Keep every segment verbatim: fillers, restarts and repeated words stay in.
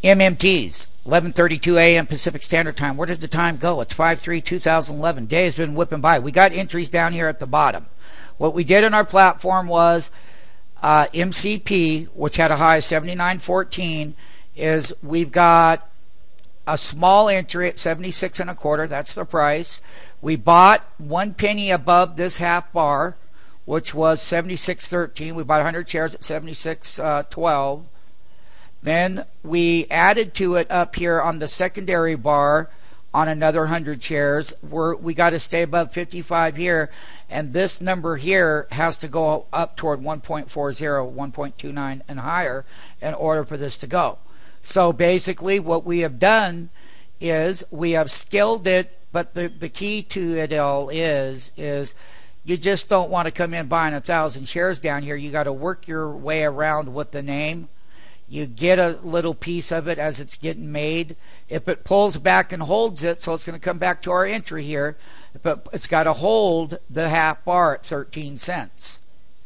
M M Ts, eleven thirty-two a m Pacific Standard Time. Where did the time go? It's five three two thousand eleven. Day has been whipping by. We got entries down here at the bottom. What we did in our platform was uh, M C P, which had a high of seventy-nine fourteen, is we've got a small entry at seventy-six and a quarter. That's the price. We bought one penny above this half bar, which was seventy-six thirteen. We bought one hundred shares at seventy-six twelve. Then we added to it up here on the secondary bar on another one hundred shares. We're, we got to stay above fifty-five here, and this number here has to go up toward one point four zero, one point two nine and higher in order for this to go. So basically what we have done is we have scaled it, but the, the key to it all is is you just don't want to come in buying a thousand shares down here. You got to work your way around with the name. You get a little piece of it as it's getting made. If it pulls back and holds it, so it's going to come back to our entry here, but it's got to hold the half bar at thirteen cents.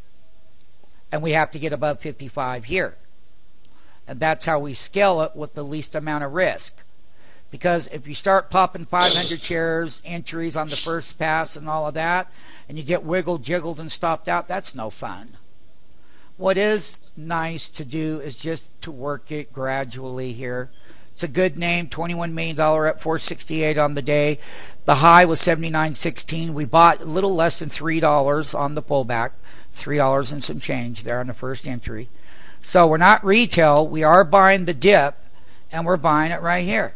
And we have to get above fifty-five here. And that's how we scale it with the least amount of risk. Because if you start popping five hundred shares, entries on the first pass and all of that, and you get wiggled, jiggled, and stopped out, that's no fun. What is nice to do is just to work it gradually here. It's a good name, twenty-one million dollars at four sixty-eight on the day. The high was seventy-nine sixteen. We bought a little less than three dollars on the pullback, three dollars and some change there on the first entry. So we're not retail, we are buying the dip, and we're buying it right here.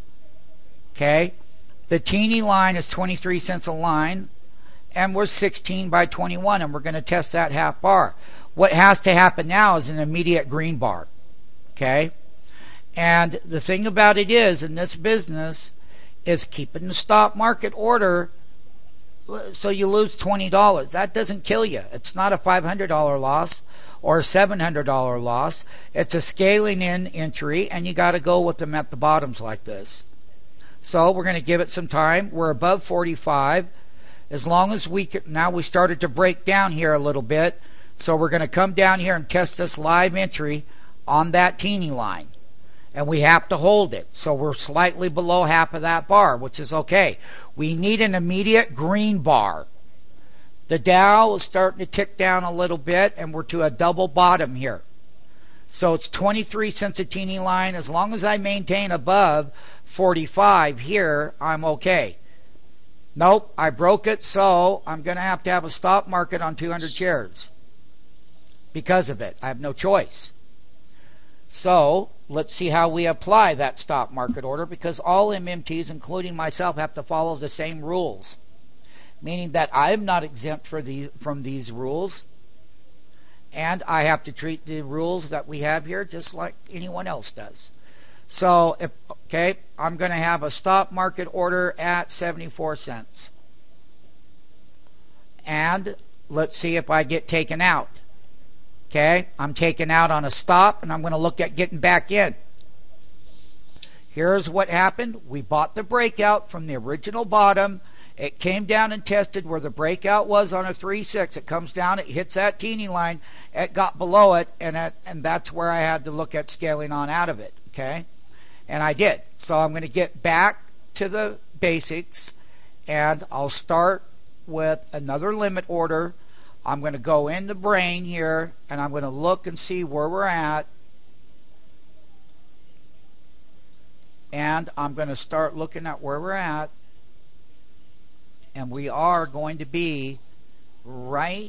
Okay? The teeny line is twenty-three cents a line, and we're sixteen by twenty-one, and we're going to test that half bar. What has to happen now is an immediate green bar. Okay? And the thing about it is, in this business, is keeping the stop market order so you lose twenty dollars. That doesn't kill you. It's not a five hundred dollar loss or a seven hundred dollar loss. It's a scaling in entry, and you got to go with them at the bottoms like this. So we're going to give it some time. We're above forty-five. As long as we can, now we started to break down here a little bit. So we're going to come down here and test this live entry on that teeny line. And we have to hold it. So we're slightly below half of that bar, which is okay. We need an immediate green bar. The Dow is starting to tick down a little bit, and we're to a double bottom here. So it's twenty-three cents a teeny line. As long as I maintain above forty-five here, I'm okay. Nope, I broke it, so I'm going to have to have a stop market on two hundred shares. Because of it. I have no choice. So let's see how we apply that stop market order, because all M M Ts, including myself, have to follow the same rules. Meaning that I'm not exempt for the, from these rules. And I have to treat the rules that we have here just like anyone else does. So, if, okay, I'm going to have a stop market order at seventy-four cents. And let's see if I get taken out. Okay, I'm taken out on a stop, and I'm going to look at getting back in. Here's what happened. We bought the breakout from the original bottom. It came down and tested where the breakout was on a three six. It comes down, it hits that teeny line, it got below it, and, it, and that's where I had to look at scaling on out of it. Okay, and I did. So I'm going to get back to the basics, and I'll start with another limit order. I'm going to go into brain here, and I'm going to look and see where we're at. And I'm going to start looking at where we're at. And we are going to be right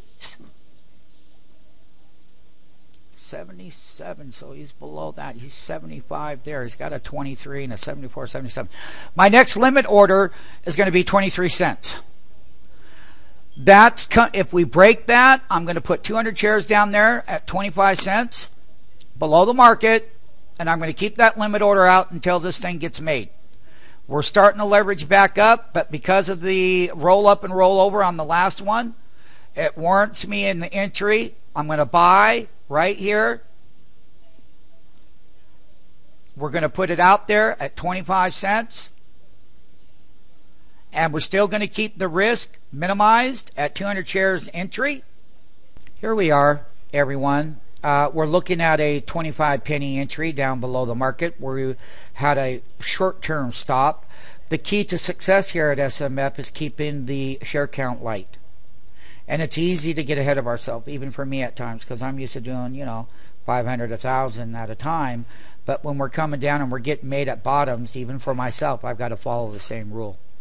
seventy-seven, so he's below that. He's seventy-five there. He's got a twenty-three and a seventy-four, seventy-seven. My next limit order is going to be twenty-three cents. That's, if we break that, I'm going to put two hundred shares down there at twenty-five cents below the market, and I'm going to keep that limit order out until this thing gets made. We're starting to leverage back up, but because of the roll up and roll over on the last one, it warrants me in the entry. I'm going to buy right here. We're going to put it out there at twenty-five cents. And we're still going to keep the risk minimized at two hundred shares entry. Here we are, everyone. Uh, we're looking at a twenty-five penny entry down below the market where we had a short-term stop. The key to success here at S M F is keeping the share count light. And it's easy to get ahead of ourselves, even for me at times, because I'm used to doing, you know, five hundred, one thousand at a time. But when we're coming down and we're getting made at bottoms, even for myself, I've got to follow the same rule.